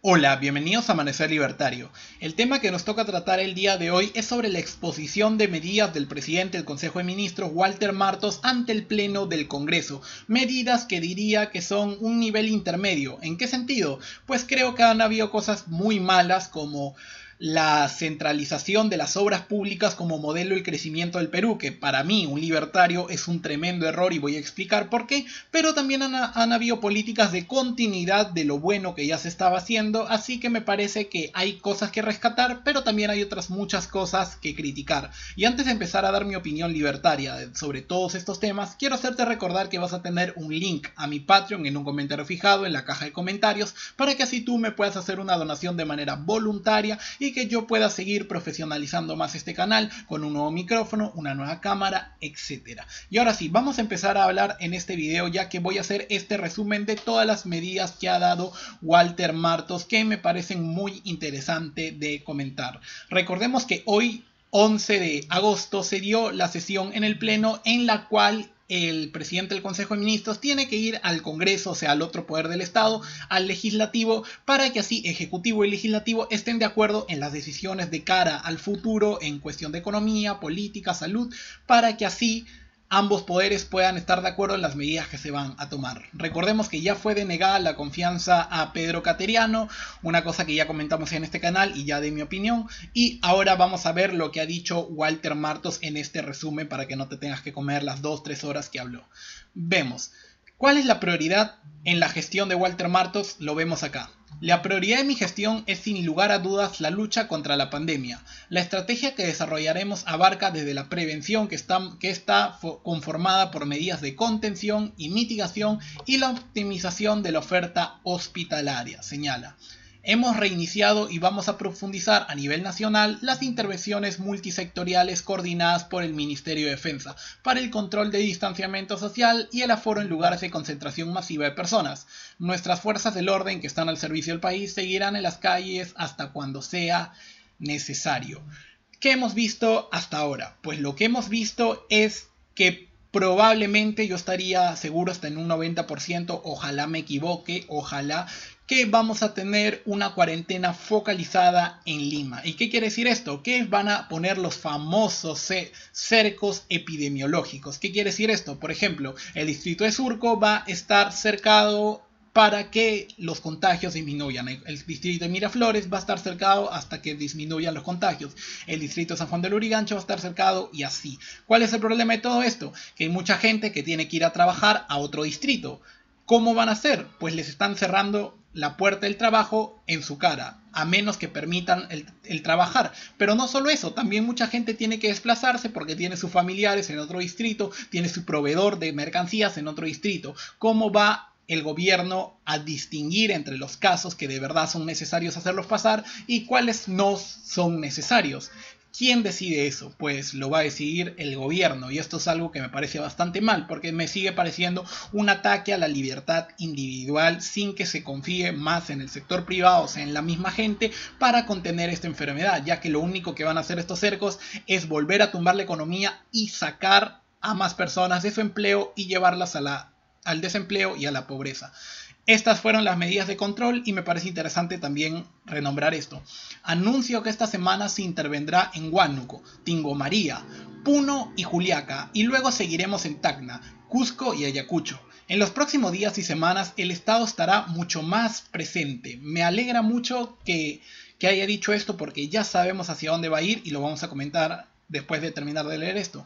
Hola, bienvenidos a Amanecer Libertario. El tema que nos toca tratar el día de hoy es sobre la exposición de medidas del presidente del Consejo de Ministros, Walter Martos, ante el Pleno del Congreso. Medidas que diría que son un nivel intermedio. ¿En qué sentido? Pues creo que han habido cosas muy malas como la centralización de las obras públicas como modelo del crecimiento del Perú, que para mí, un libertario, es un tremendo error y voy a explicar por qué, pero también han habido políticas de continuidad de lo bueno que ya se estaba haciendo, así que me parece que hay cosas que rescatar, pero también hay otras muchas cosas que criticar. Y antes de empezar a dar mi opinión libertaria sobre todos estos temas, quiero hacerte recordar que vas a tener un link a mi Patreon en un comentario fijado en la caja de comentarios, para que así tú me puedas hacer una donación de manera voluntaria y que yo pueda seguir profesionalizando más este canal con un nuevo micrófono, una nueva cámara, etc. Y ahora sí, vamos a empezar a hablar en este video, ya que voy a hacer este resumen de todas las medidas que ha dado Walter Martos, que me parecen muy interesante de comentar. Recordemos que hoy, 11 de agosto, se dio la sesión en el Pleno en la cual el presidente del Consejo de Ministros tiene que ir al Congreso, o sea, al otro poder del Estado, al Legislativo, para que así Ejecutivo y Legislativo estén de acuerdo en las decisiones de cara al futuro en cuestión de economía, política, salud, para que así ambos poderes puedan estar de acuerdo en las medidas que se van a tomar. Recordemos que ya fue denegada la confianza a Pedro Cateriano, una cosa que ya comentamos en este canal y ya de mi opinión, y ahora vamos a ver lo que ha dicho Walter Martos en este resumen para que no te tengas que comer las 2-3 horas que habló. Vemos. ¿Cuál es la prioridad en la gestión de Walter Martos? Lo vemos acá. La prioridad de mi gestión es sin lugar a dudas la lucha contra la pandemia. La estrategia que desarrollaremos abarca desde la prevención que está conformada por medidas de contención y mitigación y la optimización de la oferta hospitalaria, señala. Hemos reiniciado y vamos a profundizar a nivel nacional las intervenciones multisectoriales coordinadas por el Ministerio de Defensa para el control de distanciamiento social y el aforo en lugares de concentración masiva de personas. Nuestras fuerzas del orden que están al servicio del país seguirán en las calles hasta cuando sea necesario. ¿Qué hemos visto hasta ahora? Pues lo que hemos visto es que probablemente, yo estaría seguro hasta en un 90%, ojalá me equivoque, ojalá, que vamos a tener una cuarentena focalizada en Lima. ¿Y qué quiere decir esto? Que van a poner los famosos cercos epidemiológicos. ¿Qué quiere decir esto? Por ejemplo, el distrito de Surco va a estar cercado para que los contagios disminuyan. El distrito de Miraflores va a estar cercado hasta que disminuyan los contagios. El distrito de San Juan del Lurigancho va a estar cercado y así. ¿Cuál es el problema de todo esto? Que hay mucha gente que tiene que ir a trabajar a otro distrito. ¿Cómo van a hacer? Pues les están cerrando la puerta del trabajo en su cara, a menos que permitan el trabajar. Pero no solo eso, también mucha gente tiene que desplazarse porque tiene sus familiares en otro distrito, tiene su proveedor de mercancías en otro distrito. ¿Cómo va el gobierno a distinguir entre los casos que de verdad son necesarios hacerlos pasar y cuáles no son necesarios? ¿Quién decide eso? Pues lo va a decidir el gobierno, y esto es algo que me parece bastante mal porque me sigue pareciendo un ataque a la libertad individual sin que se confíe más en el sector privado, o sea, en la misma gente, para contener esta enfermedad, ya que lo único que van a hacer estos cercos es volver a tumbar la economía y sacar a más personas de su empleo y llevarlas al desempleo y a la pobreza. Estas fueron las medidas de control y me parece interesante también renombrar esto. Anuncio que esta semana se intervendrá en Huánuco, Tingo María, Puno y Juliaca, y luego seguiremos en Tacna, Cusco y Ayacucho. En los próximos días y semanas el Estado estará mucho más presente. Me alegra mucho que haya dicho esto porque ya sabemos hacia dónde va a ir y lo vamos a comentar después de terminar de leer esto.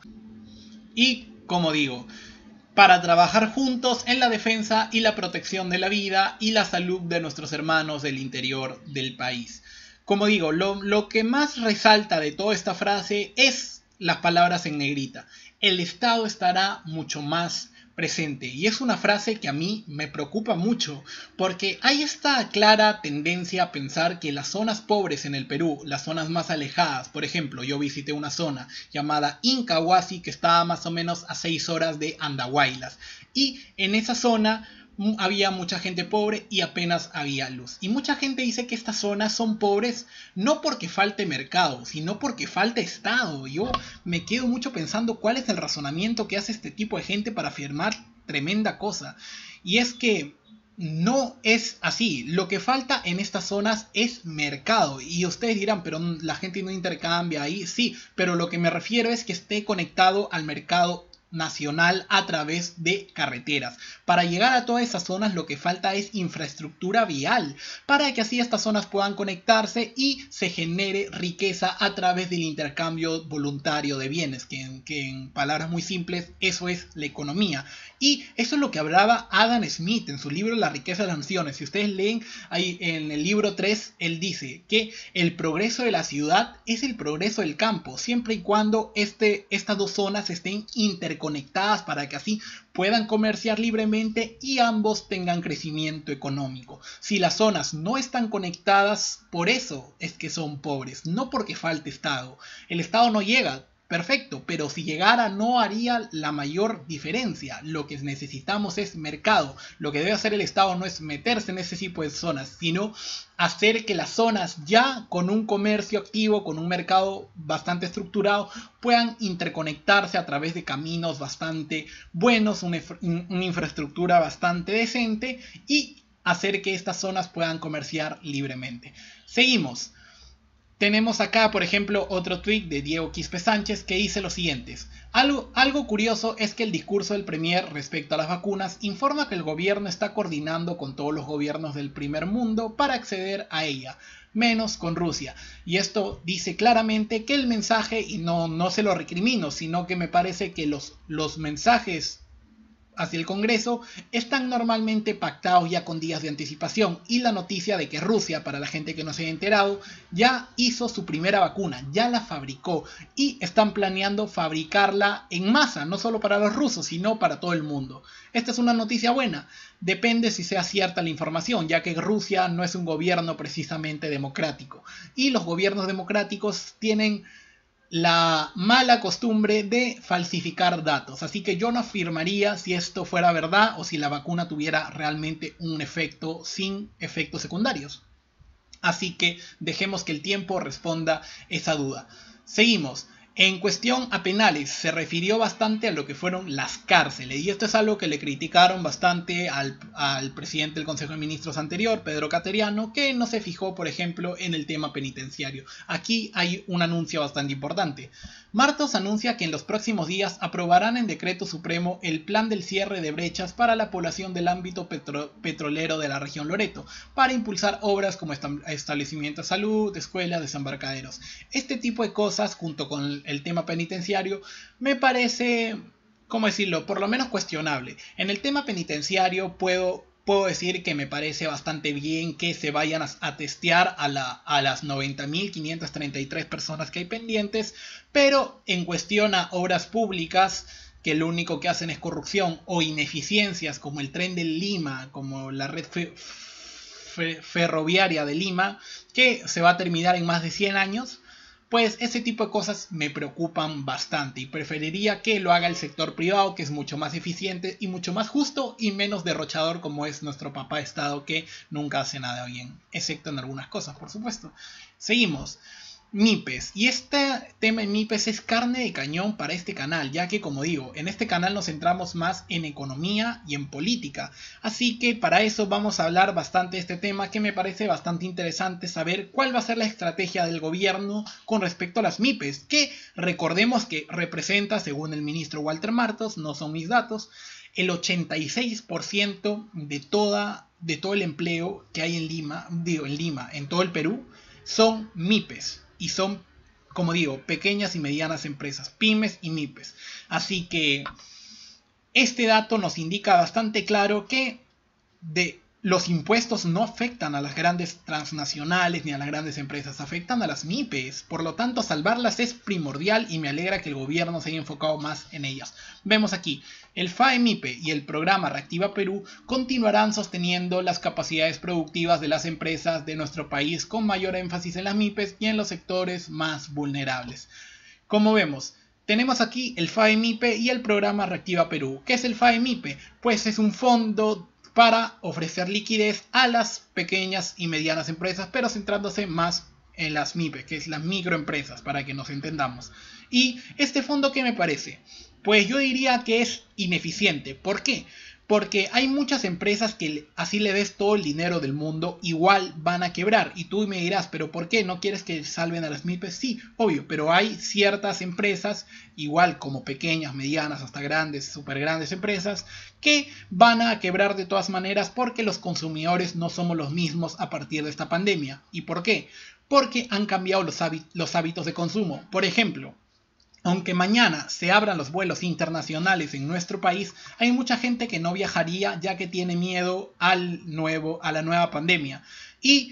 Y como digo, para trabajar juntos en la defensa y la protección de la vida y la salud de nuestros hermanos del interior del país. Como digo, lo que más resalta de toda esta frase es las palabras en negrita. El Estado estará mucho más presente. Y es una frase que a mí me preocupa mucho, porque hay esta clara tendencia a pensar que las zonas pobres en el Perú, las zonas más alejadas, por ejemplo, yo visité una zona llamada Incahuasi que estaba más o menos a 6 horas de Andahuaylas, y en esa zona había mucha gente pobre y apenas había luz. Y mucha gente dice que estas zonas son pobres no porque falte mercado, sino porque falta Estado. Yo me quedo mucho pensando cuál es el razonamiento que hace este tipo de gente para afirmar tremenda cosa. Y es que no es así. Lo que falta en estas zonas es mercado. Y ustedes dirán, pero la gente no intercambia ahí. Sí, pero lo que me refiero es que esté conectado al mercado nacional a través de carreteras. Para llegar a todas esas zonas lo que falta es infraestructura vial, para que así estas zonas puedan conectarse y se genere riqueza a través del intercambio voluntario de bienes, que en palabras muy simples eso es la economía. Y eso es lo que hablaba Adam Smith en su libro La riqueza de las naciones. Si ustedes leen ahí en el libro 3, él dice que el progreso de la ciudad es el progreso del campo, siempre y cuando estas dos zonas estén interconectadas para que así puedan comerciar libremente y ambos tengan crecimiento económico. Si las zonas no están conectadas, por eso es que son pobres, no porque falte Estado. El Estado no llega. Perfecto, pero si llegara no haría la mayor diferencia. Lo que necesitamos es mercado. Lo que debe hacer el Estado no es meterse en ese tipo de zonas, sino hacer que las zonas ya con un comercio activo, con un mercado bastante estructurado, puedan interconectarse a través de caminos bastante buenos, una infraestructura bastante decente y hacer que estas zonas puedan comerciar libremente. Seguimos. Tenemos acá, por ejemplo, otro tweet de Diego Quispe Sánchez que dice lo siguiente. Algo curioso es que el discurso del Premier respecto a las vacunas informa que el gobierno está coordinando con todos los gobiernos del primer mundo para acceder a ella, menos con Rusia. Y esto dice claramente que el mensaje, y no se lo recrimino, sino que me parece que los mensajes hacia el Congreso están normalmente pactados ya con días de anticipación, y la noticia de que Rusia, para la gente que no se haya enterado, ya hizo su primera vacuna, ya la fabricó y están planeando fabricarla en masa, no solo para los rusos sino para todo el mundo. Esta es una noticia buena, depende si sea cierta la información, ya que Rusia no es un gobierno precisamente democrático y los gobiernos democráticos tienen la mala costumbre de falsificar datos, así que yo no afirmaría si esto fuera verdad o si la vacuna tuviera realmente un efecto sin efectos secundarios. Así que dejemos que el tiempo responda esa duda. Seguimos. En cuestión a penales, se refirió bastante a lo que fueron las cárceles, y esto es algo que le criticaron bastante al presidente del Consejo de Ministros anterior, Pedro Cateriano, que no se fijó, por ejemplo, en el tema penitenciario. Aquí hay un anuncio bastante importante. Martos anuncia que en los próximos días aprobarán en decreto supremo el plan del cierre de brechas para la población del ámbito petrolero de la región Loreto, para impulsar obras como establecimientos de salud, escuelas, desembarcaderos. Este tipo de cosas, junto con el tema penitenciario, me parece, ¿cómo decirlo?, por lo menos cuestionable. En el tema penitenciario puedo decir que me parece bastante bien que se vayan a testear a las 90.533 personas que hay pendientes, pero en cuestión a obras públicas que lo único que hacen es corrupción o ineficiencias como el tren de Lima, como la red ferroviaria de Lima, que se va a terminar en más de 100 años, pues ese tipo de cosas me preocupan bastante y preferiría que lo haga el sector privado, que es mucho más eficiente y mucho más justo y menos derrochador, como es nuestro papá Estado, que nunca hace nada bien, excepto en algunas cosas, por supuesto. Seguimos. MIPES, y este tema de MIPES es carne de cañón para este canal, ya que, como digo, en este canal nos centramos más en economía y en política, así que para eso vamos a hablar bastante de este tema, que me parece bastante interesante saber cuál va a ser la estrategia del gobierno con respecto a las MIPES, que recordemos que representa, según el ministro Walter Martos, no son mis datos, el 86% de todo el empleo que hay en Lima, en todo el Perú, son MIPES. Y son, como digo, pequeñas y medianas empresas, pymes y MIPES. Así que este dato nos indica bastante claro que los impuestos no afectan a las grandes transnacionales ni a las grandes empresas, afectan a las MIPES. Por lo tanto, salvarlas es primordial y me alegra que el gobierno se haya enfocado más en ellas. Vemos aquí, el FAE-MIPE y el programa Reactiva Perú continuarán sosteniendo las capacidades productivas de las empresas de nuestro país, con mayor énfasis en las MIPES y en los sectores más vulnerables. Como vemos, tenemos aquí el FAE-MIPE y el programa Reactiva Perú. ¿Qué es el FAE-MIPE? Pues es un fondo para ofrecer liquidez a las pequeñas y medianas empresas, pero centrándose más en las MIPES, que es las microempresas, para que nos entendamos. ¿Y este fondo qué me parece? Pues yo diría que es ineficiente. ¿Por qué? Porque hay muchas empresas que así le des todo el dinero del mundo, igual van a quebrar. Y tú me dirás, ¿pero por qué? ¿No quieres que salven a las MIPES? Sí, obvio, pero hay ciertas empresas, igual como pequeñas, medianas, hasta grandes, súper grandes empresas, que van a quebrar de todas maneras porque los consumidores no somos los mismos a partir de esta pandemia. ¿Y por qué? Porque han cambiado los hábitos de consumo. Por ejemplo, aunque mañana se abran los vuelos internacionales en nuestro país, hay mucha gente que no viajaría ya que tiene miedo a la nueva pandemia. Y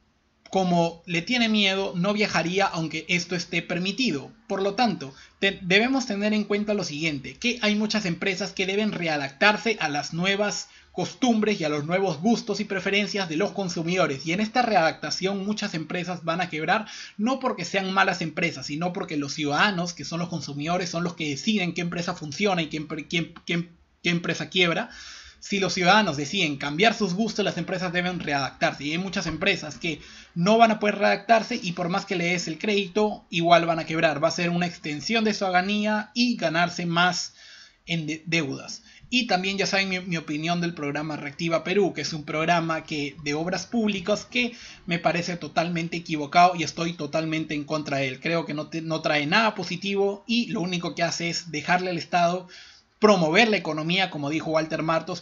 como le tiene miedo, no viajaría aunque esto esté permitido. Por lo tanto, debemos tener en cuenta lo siguiente, que hay muchas empresas que deben readaptarse a las nuevas costumbres y a los nuevos gustos y preferencias de los consumidores. Y en esta readaptación muchas empresas van a quebrar, no porque sean malas empresas, sino porque los ciudadanos, que son los consumidores, son los que deciden qué empresa funciona y qué empresa quiebra. Si los ciudadanos deciden cambiar sus gustos, las empresas deben readaptarse. Y hay muchas empresas que no van a poder readaptarse y por más que le des el crédito, igual van a quebrar. Va a ser una extensión de su agonía y ganarse más en deudas. Y también ya saben mi opinión del programa Reactiva Perú, que es un programa de obras públicas que me parece totalmente equivocado y estoy totalmente en contra de él. Creo que no trae nada positivo y lo único que hace es dejarle al Estado promover la economía, como dijo Walter Martos,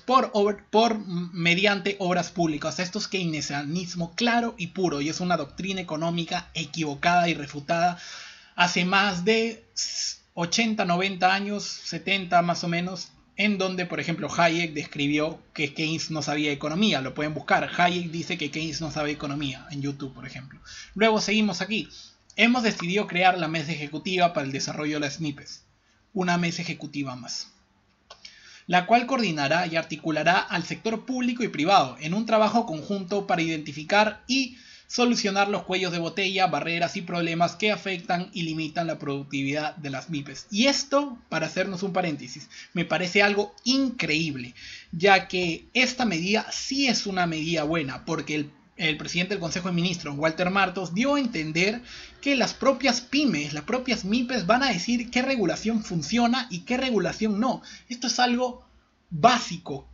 mediante obras públicas. Esto es keynesianismo claro y puro y es una doctrina económica equivocada y refutada hace más de 80, 90 años, 70 más o menos, en donde, por ejemplo, Hayek describió que Keynes no sabía economía. Lo pueden buscar. Hayek dice que Keynes no sabe economía en YouTube, por ejemplo. Luego seguimos aquí. Hemos decidido crear la mesa ejecutiva para el desarrollo de las MIPES. Una mesa ejecutiva más, la cual coordinará y articulará al sector público y privado en un trabajo conjunto para identificar y solucionar los cuellos de botella, barreras y problemas que afectan y limitan la productividad de las MIPES. Y esto, para hacernos un paréntesis, me parece algo increíble, ya que esta medida sí es una medida buena, porque el presidente del Consejo de Ministros, Walter Martos, dio a entender que las propias pymes, las propias MIPES van a decir qué regulación funciona y qué regulación no. Esto es algo básico.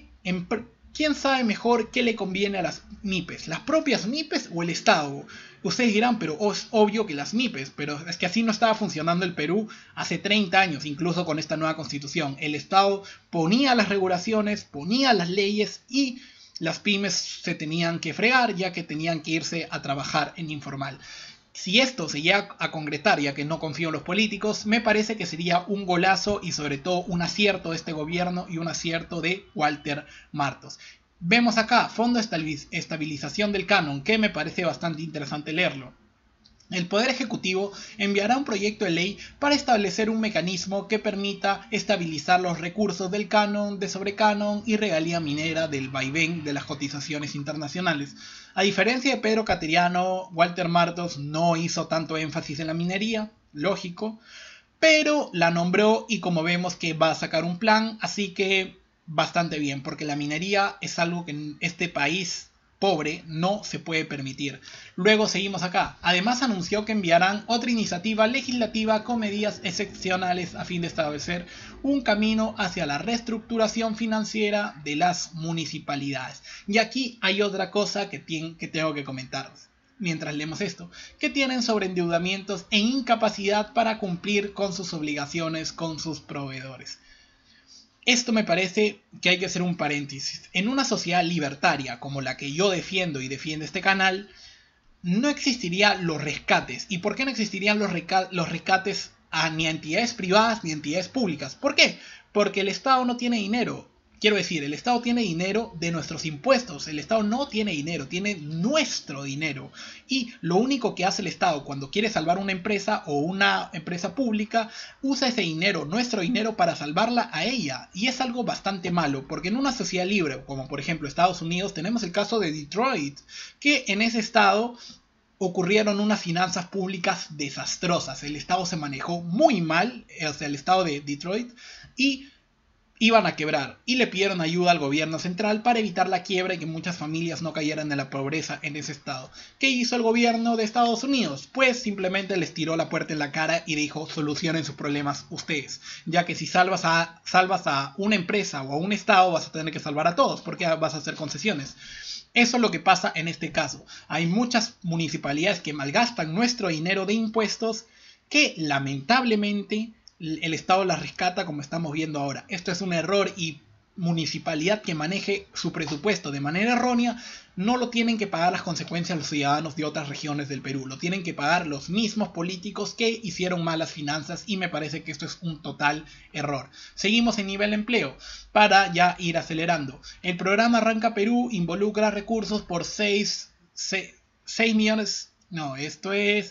¿Quién sabe mejor qué le conviene a las MIPES? ¿Las propias MIPES o el Estado? Ustedes dirán, pero es obvio que las MIPES, pero es que así no estaba funcionando el Perú hace 30 años, incluso con esta nueva constitución. El Estado ponía las regulaciones, ponía las leyes y las pymes se tenían que fregar ya que tenían que irse a trabajar en informal. Si esto se llega a concretar, ya que no confío en los políticos, me parece que sería un golazo y sobre todo un acierto de este gobierno y un acierto de Walter Martos. Vemos acá, Fondo de Estabilización del Canon, que me parece bastante interesante leerlo. El Poder Ejecutivo enviará un proyecto de ley para establecer un mecanismo que permita estabilizar los recursos del canon, de sobrecanon y regalía minera del vaivén de las cotizaciones internacionales. A diferencia de Pedro Cateriano, Walter Martos no hizo tanto énfasis en la minería, lógico, pero la nombró y como vemos que va a sacar un plan, así que bastante bien, porque la minería es algo que en este país pobre no se puede permitir. Luego seguimos acá. Además anunció que enviarán otra iniciativa legislativa con medidas excepcionales a fin de establecer un camino hacia la reestructuración financiera de las municipalidades. Y aquí hay otra cosa que tengo que comentaros mientras leemos esto, que tienen sobreendeudamientos e incapacidad para cumplir con sus obligaciones con sus proveedores. Esto me parece que hay que hacer un paréntesis. En una sociedad libertaria como la que yo defiendo y defiende este canal, no existirían los rescates. ¿Y por qué no existirían los rescates ni a entidades privadas ni a entidades públicas? ¿Por qué? Porque el Estado no tiene dinero. Quiero decir, el Estado tiene dinero de nuestros impuestos. El Estado no tiene dinero, tiene nuestro dinero. Y lo único que hace el Estado cuando quiere salvar una empresa o una empresa pública, usa ese dinero, nuestro dinero, para salvarla a ella. Y es algo bastante malo, porque en una sociedad libre, como por ejemplo Estados Unidos, tenemos el caso de Detroit, que en ese estado ocurrieron unas finanzas públicas desastrosas. El Estado se manejó muy mal, o sea, el Estado de Detroit, y iban a quebrar y le pidieron ayuda al gobierno central para evitar la quiebra y que muchas familias no cayeran en la pobreza en ese estado. ¿Qué hizo el gobierno de Estados Unidos? Pues simplemente les tiró la puerta en la cara y dijo: solucionen sus problemas ustedes, ya que si salvas a una empresa o a un estado, vas a tener que salvar a todos porque vas a hacer concesiones. Eso es lo que pasa en este caso. Hay muchas municipalidades que malgastan nuestro dinero de impuestos que lamentablemente el Estado las rescata, como estamos viendo ahora. Esto es un error, y municipalidad que maneje su presupuesto de manera errónea no lo tienen que pagar las consecuencias los ciudadanos de otras regiones del Perú, lo tienen que pagar los mismos políticos que hicieron malas finanzas, y me parece que esto es un total error. Seguimos en nivel empleo para ya ir acelerando. El programa Arranca Perú involucra recursos por 6 millones, no, esto es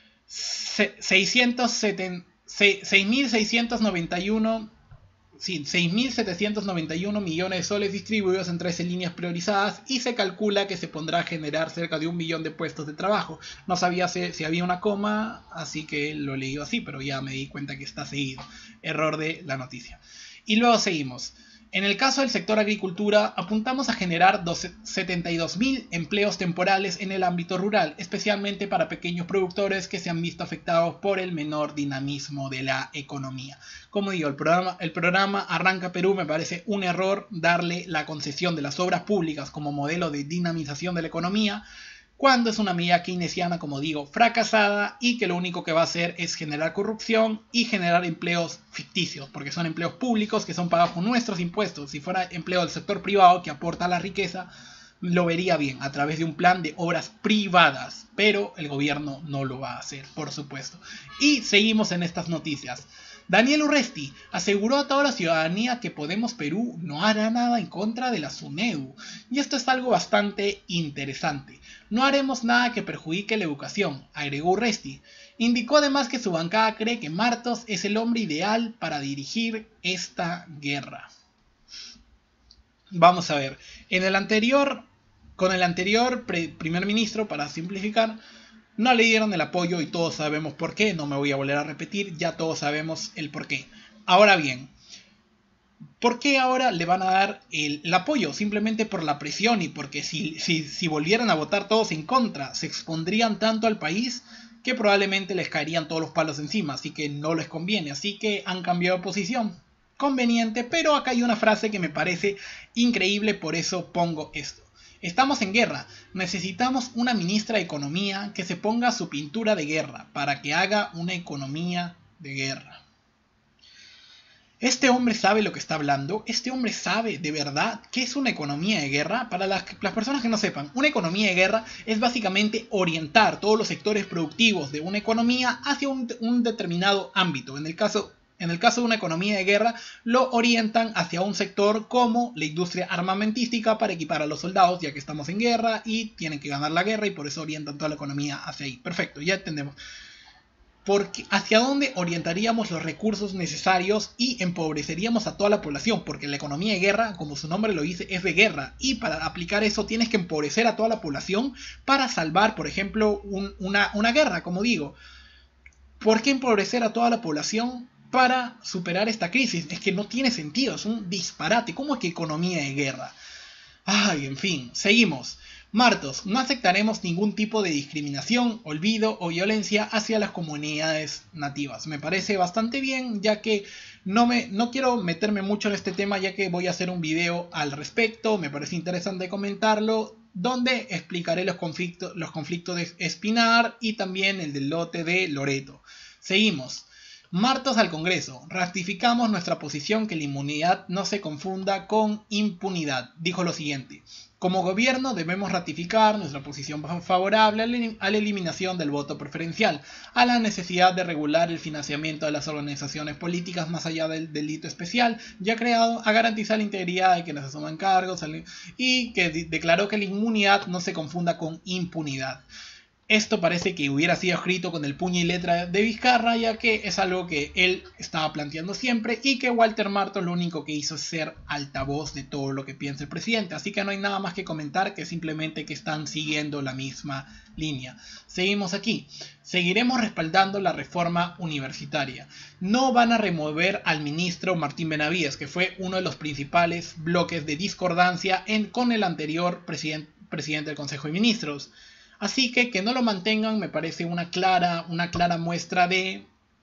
6.791 millones de soles distribuidos en 13 líneas priorizadas, y se calcula que se pondrá a generar cerca de 1 millón de puestos de trabajo. No sabía si había una coma, así que lo leí así, pero ya me di cuenta que está seguido. Error de la noticia. Y luego seguimos. En el caso del sector agricultura, apuntamos a generar 72.000 empleos temporales en el ámbito rural, especialmente para pequeños productores que se han visto afectados por el menor dinamismo de la economía. Como digo, el programa Arranca Perú me parece un error darle la concesión de las obras públicas como modelo de dinamización de la economía, cuando es una medida keynesiana, como digo, fracasada, y que lo único que va a hacer es generar corrupción y generar empleos ficticios, porque son empleos públicos que son pagados con nuestros impuestos. Si fuera empleo del sector privado que aporta la riqueza, lo vería bien a través de un plan de obras privadas, pero el gobierno no lo va a hacer, por supuesto. Y seguimos en estas noticias. Daniel Urresti aseguró a toda la ciudadanía que Podemos Perú no hará nada en contra de la SUNEDU. Y esto es algo bastante interesante. No haremos nada que perjudique la educación, agregó Urresti. Indicó además que su bancada cree que Martos es el hombre ideal para dirigir esta guerra. Vamos a ver. Con el anterior primer ministro, para simplificar, no le dieron el apoyo y todos sabemos por qué. No me voy a volver a repetir, ya todos sabemos el por qué. Ahora bien, ¿por qué ahora le van a dar el apoyo? Simplemente por la presión, y porque si volvieran a votar todos en contra, se expondrían tanto al país que probablemente les caerían todos los palos encima, así que no les conviene. Así que han cambiado de posición. Conveniente, pero acá hay una frase que me parece increíble, por eso pongo esto. Estamos en guerra, necesitamos una ministra de Economía que se ponga su pintura de guerra para que haga una economía de guerra. Este hombre sabe lo que está hablando, este hombre sabe de verdad qué es una economía de guerra. Para las personas que no sepan, una economía de guerra es básicamente orientar todos los sectores productivos de una economía hacia un determinado ámbito. En el caso de una economía de guerra, lo orientan hacia un sector como la industria armamentística para equipar a los soldados, ya que estamos en guerra y tienen que ganar la guerra, y por eso orientan toda la economía hacia ahí. Perfecto, ya entendemos. Porque ¿hacia dónde orientaríamos los recursos necesarios y empobreceríamos a toda la población? Porque la economía de guerra, como su nombre lo dice, es de guerra. Y para aplicar eso tienes que empobrecer a toda la población para salvar, por ejemplo, una guerra, como digo. ¿Por qué empobrecer a toda la población para superar esta crisis? Es que no tiene sentido, es un disparate. ¿Cómo es que economía de guerra? Ay, en fin, seguimos. Martos, no aceptaremos ningún tipo de discriminación, olvido o violencia hacia las comunidades nativas. Me parece bastante bien, ya que no quiero meterme mucho en este tema, ya que voy a hacer un video al respecto. Me parece interesante comentarlo, donde explicaré los conflictos de Espinar y también el del lote de Loreto. Seguimos. Martos al Congreso. Ratificamos nuestra posición que la inmunidad no se confunda con impunidad. Dijo lo siguiente: como gobierno debemos ratificar nuestra posición favorable a la eliminación del voto preferencial, a la necesidad de regular el financiamiento de las organizaciones políticas más allá del delito especial ya creado, a garantizar la integridad de quienes asuman cargos, y que declaró que la inmunidad no se confunda con impunidad. Esto parece que hubiera sido escrito con el puño y letra de Vizcarra, ya que es algo que él estaba planteando siempre y que Walter Martos lo único que hizo es ser altavoz de todo lo que piensa el presidente. Así que no hay nada más que comentar, que simplemente que están siguiendo la misma línea. Seguimos aquí. Seguiremos respaldando la reforma universitaria. No van a remover al ministro Martín Benavides, que fue uno de los principales bloques de discordancia con el anterior presidente del Consejo de Ministros. Así que no lo mantengan me parece una clara muestra de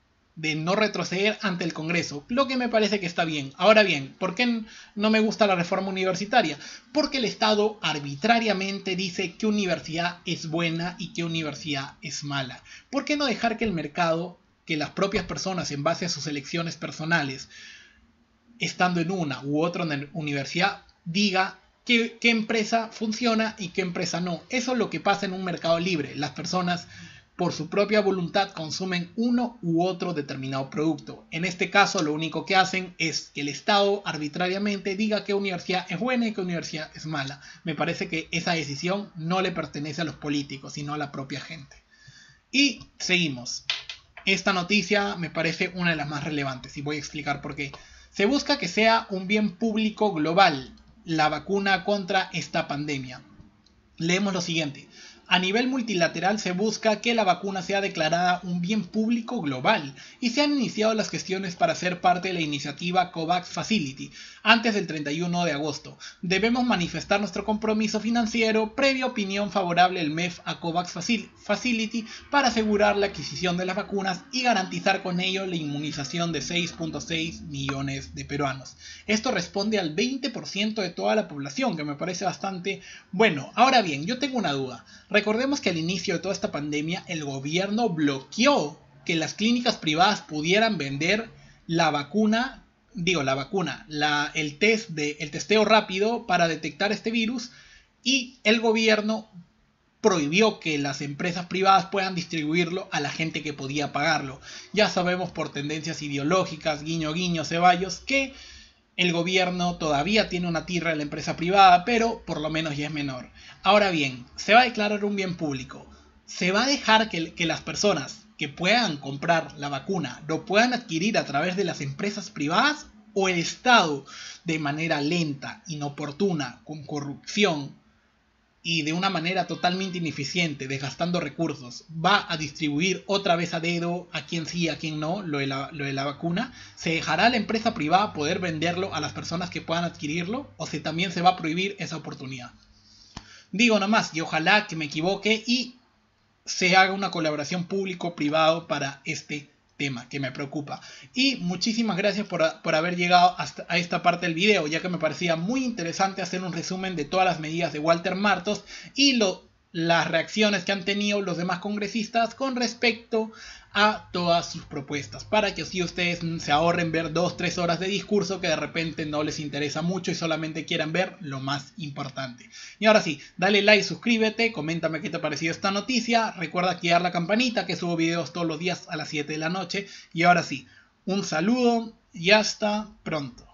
no retroceder ante el Congreso, lo que me parece que está bien. Ahora bien, ¿por qué no me gusta la reforma universitaria? Porque el Estado arbitrariamente dice qué universidad es buena y qué universidad es mala. ¿Por qué no dejar que el mercado, que las propias personas en base a sus elecciones personales, estando en una u otra universidad, diga qué empresa funciona y qué empresa no? Eso es lo que pasa en un mercado libre. Las personas por su propia voluntad consumen uno u otro determinado producto. En este caso lo único que hacen es que el Estado arbitrariamente diga qué universidad es buena y qué universidad es mala. Me parece que esa decisión no le pertenece a los políticos, sino a la propia gente. Y seguimos. Esta noticia me parece una de las más relevantes y voy a explicar por qué. Se busca que sea un bien público global la vacuna contra esta pandemia. Leemos lo siguiente. A nivel multilateral se busca que la vacuna sea declarada un bien público global y se han iniciado las gestiones para ser parte de la iniciativa COVAX Facility antes del 31 de agosto. Debemos manifestar nuestro compromiso financiero previa opinión favorable del MEF a COVAX Facility para asegurar la adquisición de las vacunas y garantizar con ello la inmunización de 6.6 millones de peruanos. Esto responde al 20% de toda la población, que me parece bastante bueno. Ahora bien, yo tengo una duda. Recordemos que al inicio de toda esta pandemia el gobierno bloqueó que las clínicas privadas pudieran vender el testeo rápido para detectar este virus, y el gobierno prohibió que las empresas privadas puedan distribuirlo a la gente que podía pagarlo. Ya sabemos por tendencias ideológicas, guiño guiño Ceballos, que el gobierno todavía tiene una tirra de la empresa privada, pero por lo menos ya es menor. Ahora bien, se va a declarar un bien público. ¿Se va a dejar que las personas que puedan comprar la vacuna lo puedan adquirir a través de las empresas privadas? ¿O el Estado, de manera lenta, inoportuna, con corrupción y de una manera totalmente ineficiente, desgastando recursos, va a distribuir otra vez a dedo a quien sí y a quien no lo de la vacuna? ¿Se dejará a la empresa privada poder venderlo a las personas que puedan adquirirlo? ¿O si también se va a prohibir esa oportunidad? Digo nomás, y ojalá que me equivoque y se haga una colaboración público-privado para este tema que me preocupa. Y muchísimas gracias por haber llegado hasta a esta parte del video, ya que me parecía muy interesante hacer un resumen de todas las medidas de Walter Martos y las reacciones que han tenido los demás congresistas con respecto a todas sus propuestas, para que así ustedes se ahorren ver 2-3 horas de discurso que de repente no les interesa mucho y solamente quieran ver lo más importante. Y ahora sí, dale like, suscríbete, coméntame qué te ha parecido esta noticia, recuerda activar la campanita, que subo videos todos los días a las 7 de la noche. Y ahora sí, un saludo y hasta pronto.